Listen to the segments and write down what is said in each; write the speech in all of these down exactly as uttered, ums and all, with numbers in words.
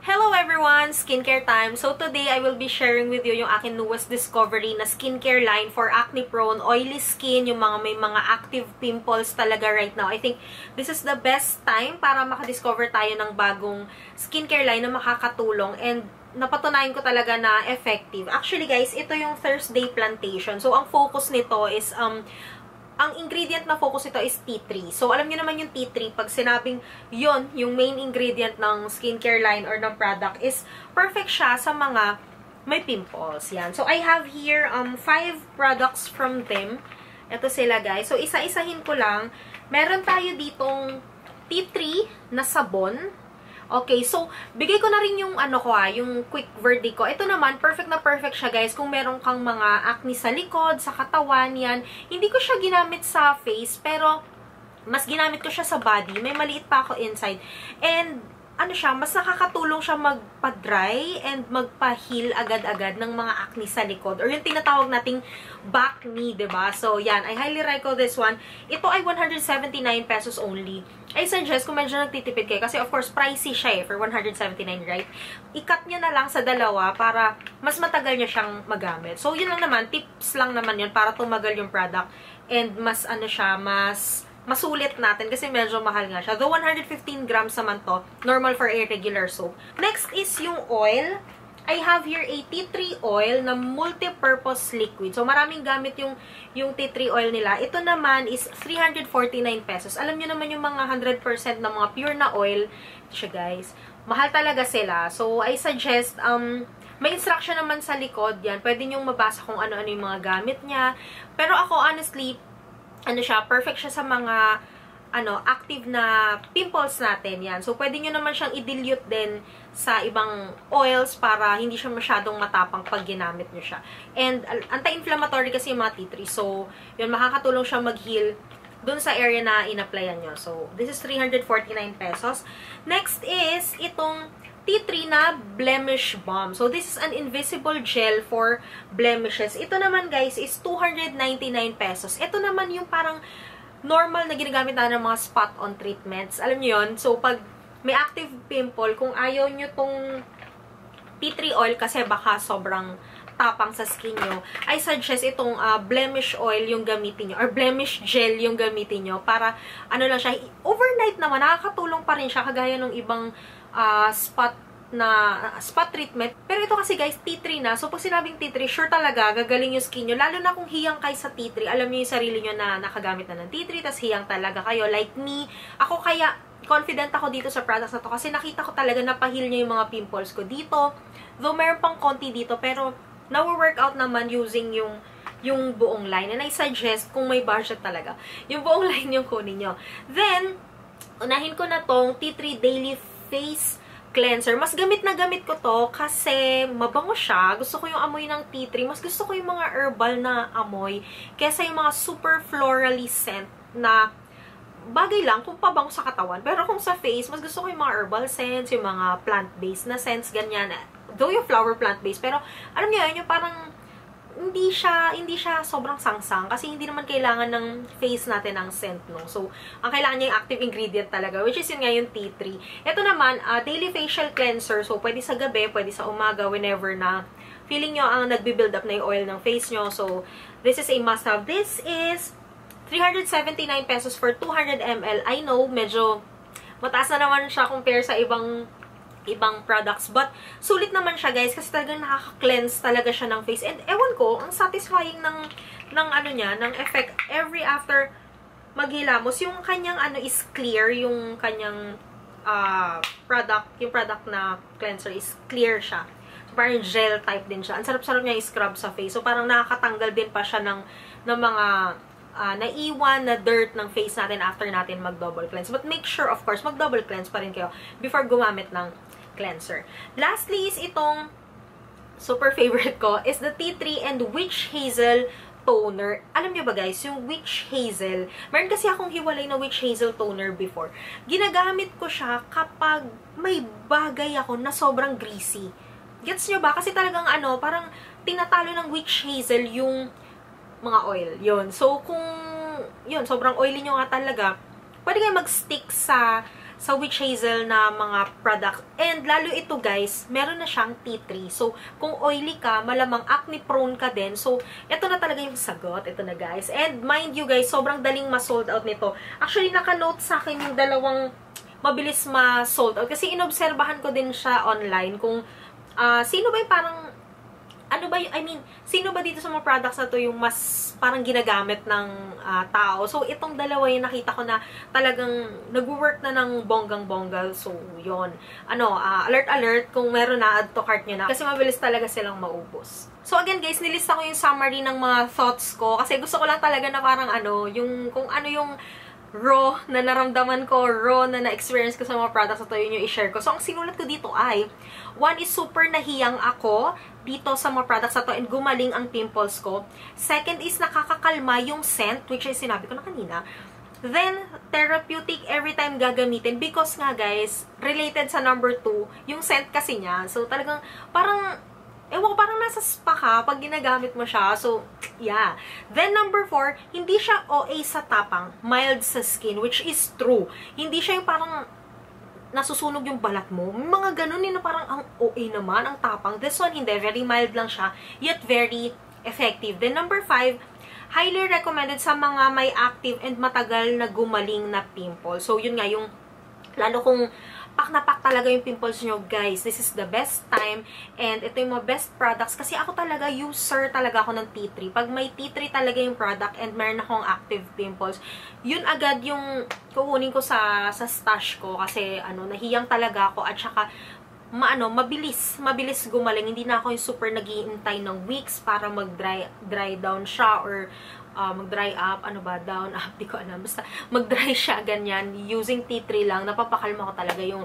Hello everyone! Skincare time! So today, I will be sharing with you yung akin newest discovery na skincare line for acne-prone, oily skin, yung mga may mga active pimples talaga right now. I think this is the best time para makadiscover tayo ng bagong skincare line na makakatulong and napatunayan ko talaga na effective. Actually guys, ito yung Thursday Plantation. So ang focus nito is um ang ingredient na focus ito is tea tree. So, alam niyo naman yung tea tree, pag sinabing yon yung main ingredient ng skincare line or ng product, is perfect siya sa mga may pimples. Yan. So, I have here um five products from them. Ito sila, guys. So, isa-isahin ko lang. Meron tayo ditong tea tree na sabon. Okay, so, bigay ko na rin yung, ano ko ah, yung quick verdict ko. Ito naman, perfect na perfect siya, guys. Kung meron kang mga acne sa likod, sa katawan, yan. Hindi ko siya ginamit sa face, pero mas ginamit ko siya sa body. May maliit pa ako inside. And, ano siya, mas nakakatulong siya magpa-dry and magpa-heal agad-agad ng mga acne sa likod. Or yung tinatawag nating back knee, diba? So, yan. I highly recommend this one. Ito ay one hundred seventy-nine pesos only. I suggest kung medyo nagtitipid kayo. Kasi, of course, pricey siya eh, for one hundred seventy-nine, right? I-cut nyo na lang sa dalawa para mas matagal nyo siyang magamit. So, yun lang naman. Tips lang naman yun para tumagal yung product. And mas, ano siya, mas masulit natin kasi medyo mahal nga siya. Though one hundred fifteen grams naman to, normal for a regular soap. Next is yung oil. I have here a tea tree oil na multi-purpose liquid. So, maraming gamit yung, yung tea tree oil nila. Ito naman is three hundred forty-nine pesos. Alam nyo naman yung mga one hundred percent na mga pure na oil. Siya, guys. Mahal talaga sila. So, I suggest, um, may instruction naman sa likod yan. Pwede nyong mabasa kung ano-ano yung mga gamit niya. Pero ako, honestly, ano siya, perfect siya sa mga ano, active na pimples natin, yan. So, pwede nyo naman siyang i-dilute din sa ibang oils para hindi siya masyadong matapang pag ginamit nyo siya. And, anti-inflammatory kasi yung mga tea tree. So, yun, makakatulong siya mag-heal dun sa area na in-applyan nyo. So, this is three hundred forty-nine pesos. Next is, itong tea tree na blemish balm. So, this is an invisible gel for blemishes. Ito naman, guys, is two hundred ninety-nine pesos. Ito naman yung parang normal na ginagamit na ng mga spot-on treatments. Alam niyo yun? So, pag may active pimple, kung ayaw nyo tong tea tree oil kasi baka sobrang tapang sa skin nyo, I suggest itong uh, blemish oil yung gamitin nyo, or blemish gel yung gamitin nyo, para, ano lang siya, overnight naman, nakakatulong pa rin siya, kagaya ng ibang uh, spot na uh, spot treatment. Pero ito kasi guys, tea tree na. So, pag sinabing tea tree, sure talaga, gagaling yung skin nyo. Lalo na kung hiyang kayo sa tea tree. Alam nyo yung sarili nyo na nakagamit na ng tea tree, tas hiyang talaga kayo. Like me, ako kaya, confident ako dito sa products na to. Kasi nakita ko talaga na pahil niya yung mga pimples ko dito. Though meron pang konti dito, pero na-workout naman using yung yung buong line. And I suggest, kung may budget talaga, yung buong line yung kunin nyo. Then, unahin ko na tong tea tree Daily Face Cleanser. Mas gamit na gamit ko to kasi mabango siya. Gusto ko yung amoy ng tea tree. Mas gusto ko yung mga herbal na amoy kesa yung mga super florally scent na bagay lang kung pabango sa katawan. Pero kung sa face, mas gusto ko yung mga herbal scents, yung mga plant-based na scents, ganyan. Though yung flower plant-based, pero alam niyo yun, yung parang hindi siya, hindi siya sobrang sangsang kasi hindi naman kailangan ng face natin ng scent, no? So, ang kailangan niya yung active ingredient talaga, which is yun nga yung tea tree. Ito naman, uh, daily facial cleanser. So, pwede sa gabi, pwede sa umaga, whenever na feeling nyo ang nagbi-build up na yung oil ng face nyo. So, this is a must-have. This is three hundred seventy-nine pesos for two hundred milliliters. I know, medyo mataas na naman siya compare sa ibang ibang products. But, sulit naman siya, guys, kasi talagang nakaka-cleanse talaga siya ng face. And, ewan ko, ang satisfying ng, ng ano niya, ng effect, every after maghilamos, yung kanyang, ano, is clear, yung kanyang uh, product, yung product na cleanser is clear siya. So, parang gel type din siya. Ang sarap-sarap niya i-scrub sa face. So, parang nakakatanggal din pa siya ng, ng mga Uh, naiwan na dirt ng face natin after natin mag-double cleanse. But make sure, of course, mag-double cleanse pa rin kayo before gumamit ng cleanser. Lastly is itong super favorite ko is the tea tree and witch hazel toner. Alam niyo ba guys, yung witch hazel, meron kasi akong hiwalay na witch hazel toner before. Ginagamit ko siya kapag may bagay ako na sobrang greasy. Gets niyo ba? Kasi talagang ano, parang tinatalo ng witch hazel yung mga oil. Yun. So, kung, yun, sobrang oily nyo nga talaga, pwede kayo mag-stick sa sa witch hazel na mga product. And lalo ito guys, meron na siyang tea tree. So, kung oily ka, malamang acne prone ka din. So, ito na talaga yung sagot. Ito na guys. And mind you guys, sobrang daling ma-sold out nito. Actually, naka-note sa akin yung dalawang mabilis ma-sold out. Kasi inobserbahan ko din siya online kung uh, sino ba yung parang ano ba yung, I mean, sino ba dito sa mga products na to yung mas parang ginagamit ng uh, tao? So, itong dalawa yung nakita ko na talagang nag-work na ng bonggang-bonggal. So, yon Ano, uh, alert-alert kung meron na, add to cart nyo na. Kasi mabilis talaga silang maubos. So, again guys, nilista ko yung summary ng mga thoughts ko. Kasi gusto ko lang talaga na parang ano, yung, kung ano yung raw na naramdaman ko, raw na na-experience ko sa mga products na to, yun yung i-share ko. So, ang sinulat ko dito ay, one is super nahiyang ako dito sa mga products na to and gumaling ang pimples ko. Second is nakakakalma yung scent, which is sinabi ko na kanina. Then, therapeutic every time gagamitin because nga guys, related sa number two, yung scent kasi niya. So, talagang parang ewan ko, parang nasa spa ka pag ginagamit mo siya. So, yeah. Then, number four, hindi siya O A sa tapang, mild sa skin, which is true. Hindi siya yung parang nasusunog yung balat mo. Mga ganun yun na parang ang O A naman, ang tapang. This one, hindi. Very mild lang siya, yet very effective. Then, number five, highly recommended sa mga may active and matagal na gumaling na pimple. So, yun nga, yung lalo kung pak na pak talaga yung pimples nyo, guys. This is the best time. And ito yung mga best products. Kasi ako talaga, user talaga ako ng tea tree. Pag may tea tree talaga yung product and meron akong active pimples, yun agad yung kukunin ko sa, sa stash ko. Kasi, ano, nahiyang talaga ako. At saka, maano, mabilis. Mabilis gumaling. Hindi na ako yung super nag-iintay ng weeks para mag-dry dry down siya or Uh, mag-dry up, ano ba, down up, di ko alam. Basta mag-dry siya, ganyan. Using tea tree lang, napapakalma ko talaga yung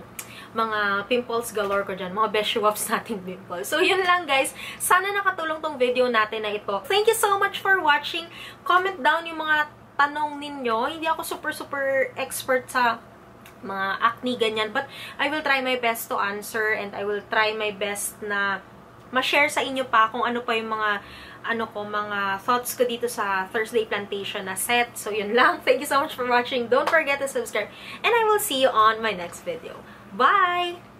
mga pimples galore ko dyan. Mga beshuwaps nating pimples. So, yun lang guys. Sana nakatulong tong video natin na ito. Thank you so much for watching. Comment down yung mga tanong ninyo. Hindi ako super, super expert sa mga acne, ganyan. But, I will try my best to answer and I will try my best na ma-share sa inyo pa kung ano pa yung mga ano ko, mga thoughts ko dito sa Thursday Plantation na set. So, yun lang. Thank you so much for watching. Don't forget to subscribe. And I will see you on my next video. Bye!